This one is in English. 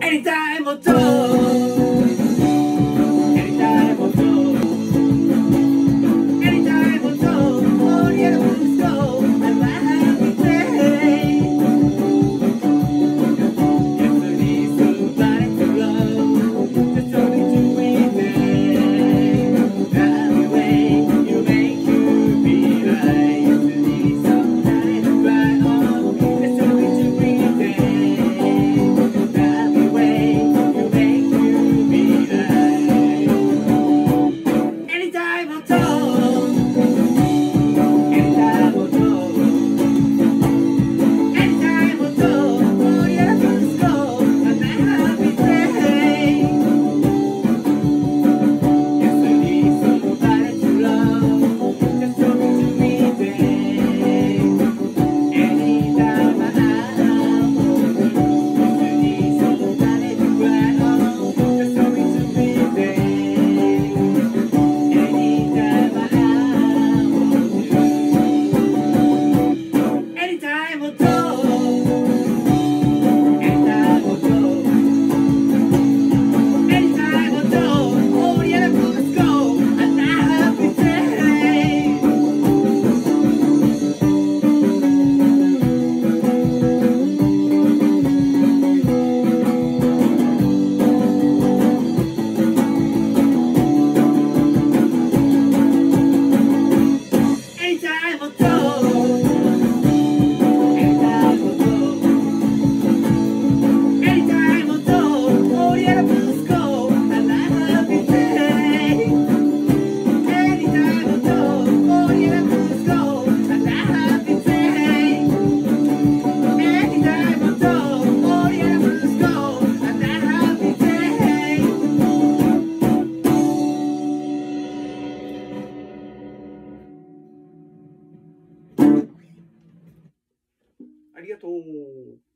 Anytime or two. Anytime or two. Anytime or two. Oh, yeah, let's go. I'm a happy day. Yesterday's somebody to love. Just only to win day. That way you make you be right. Yesterday's somebody to cry on. Just only to win day. That way you make you be right. Anytime or two. Anytime or two. Anytime or two. Oh yeah, let's go. I'm a happy day. Yesterday's somebody to love. Just told me to be there. Anytime I want you. Yesterday's somebody to cry on. Just told me to be there. Anytime I want you. Anytime or two. Anytime or two. Anytime or two. Oh yeah, let's go. I'm a happy day. Anytime or two. Anytime or two. Anytime or two. Oh yeah, let's go. I'm a happy day. Anytime or two. Oh yeah, let's go. I'm a happy day. Anytime or two. Oh yeah, let's go. I'm a happy day.ありがとう。